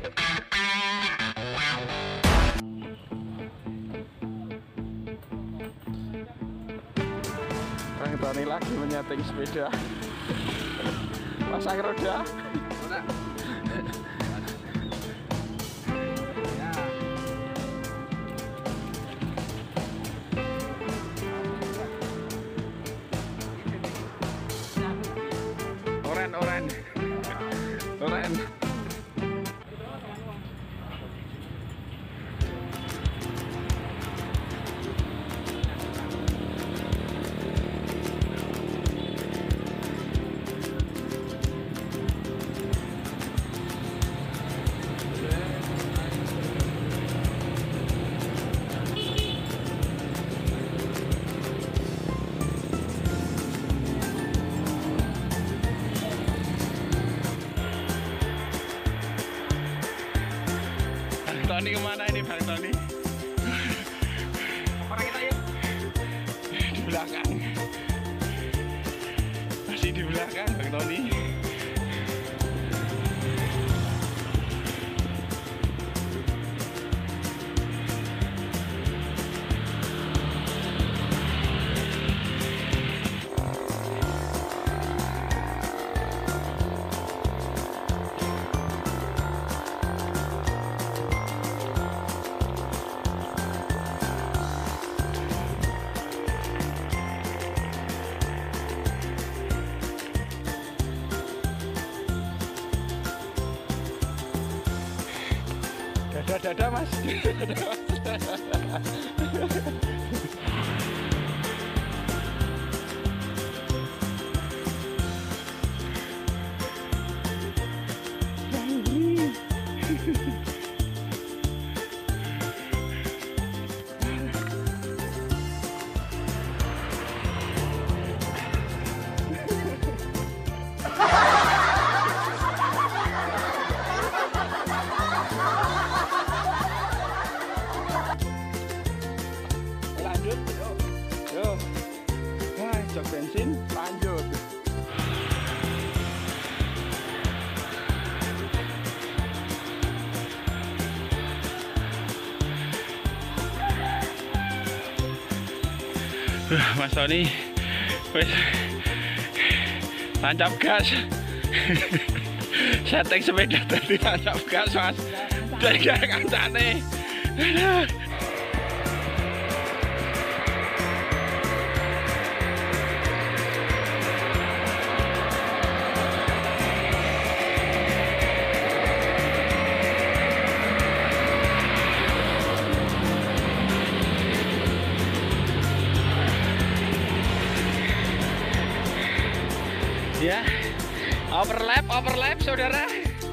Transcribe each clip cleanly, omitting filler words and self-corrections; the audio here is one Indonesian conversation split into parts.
Bang Tony lagi menyeting sepeda. Pasang roda. Oren. Tony kemana ini Bang Tony? Orang kita yuk. Di belakang. Masih di belakang Bang Tony. Dadah mas. Yo, jok bensin lanjut. Mas Tony, wes tancap gas. Setting sepeda tadi tancap gas mas. Jaga kancane. Ya, overlap saudara.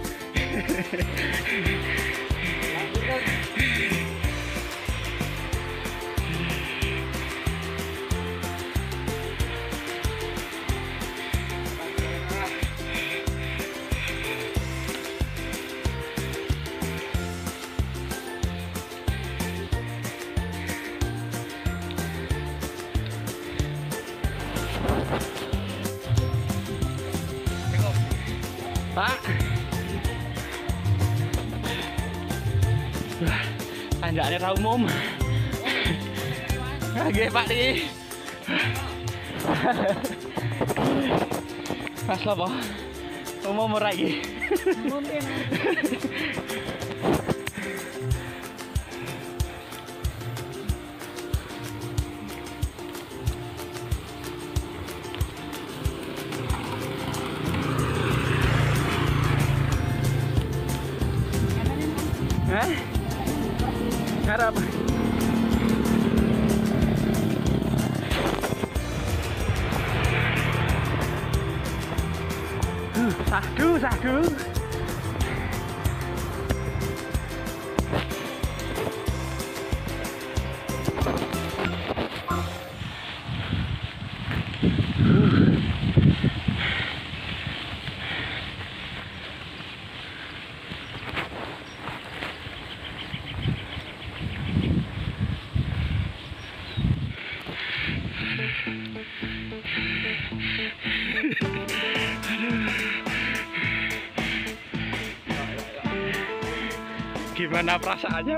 Pak, tanjaknya ra umum. Nggih Pak iki. Pas apa? Umum ora iki. Umum piye? Harap sahdu Gimana perasaannya?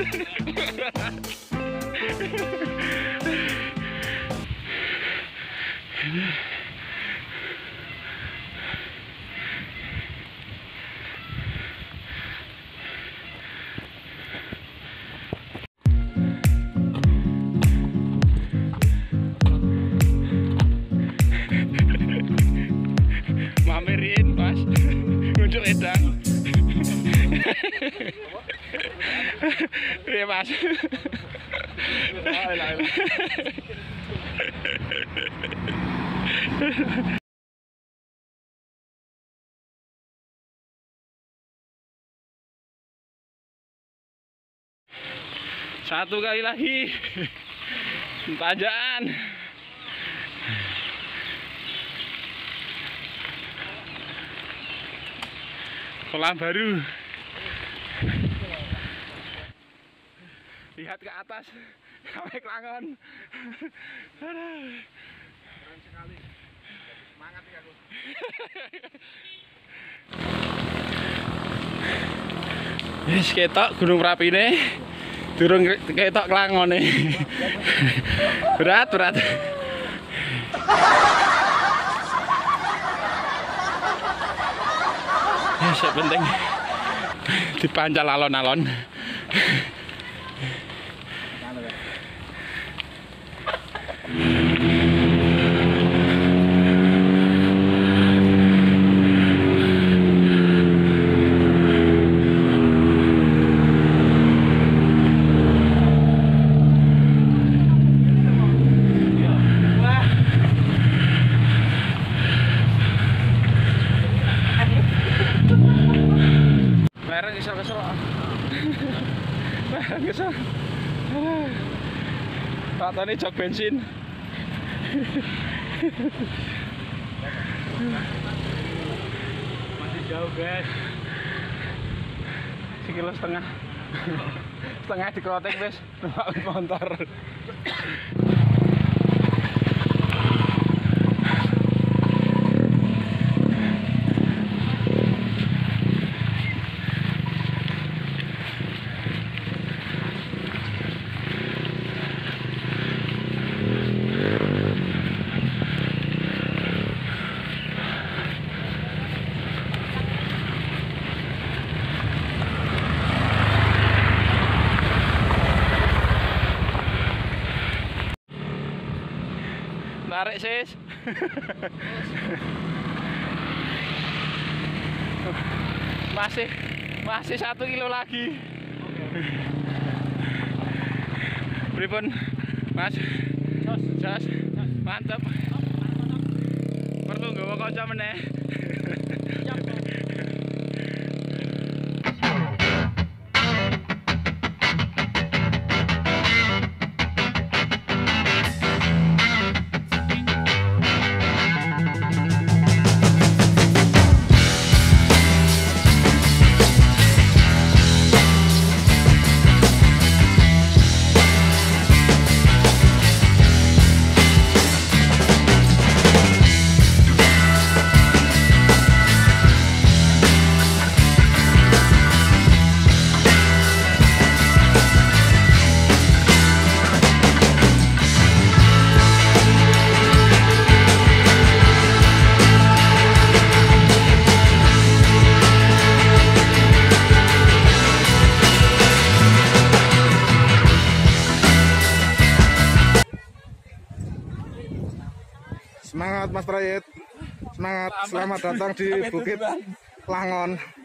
Mamerin Mas, ngunjuk edang. Iya Mas. Satu kali lagi tanjakan. Kolam baru. Lihat ke atas sampai Klangon. Keren sekali. Semangat ya aku. Wis ketok Gunung Mrapine. Durung ketok Klangone. Berat. Ya, yang penting dipancal alon-alon. Kesel. Katanya jok bensin. Masih jauh, guys. Sekilo setengah. Setengah dikrotek, guys. Numpak motor. Tarik sis. Masih 1 kilo lagi. Pripun Mas? Jos. Mantap. Perlu nggawa kanca meneh. Semangat Mas Prayit. Semangat. Selamat datang di Bukit Klangon.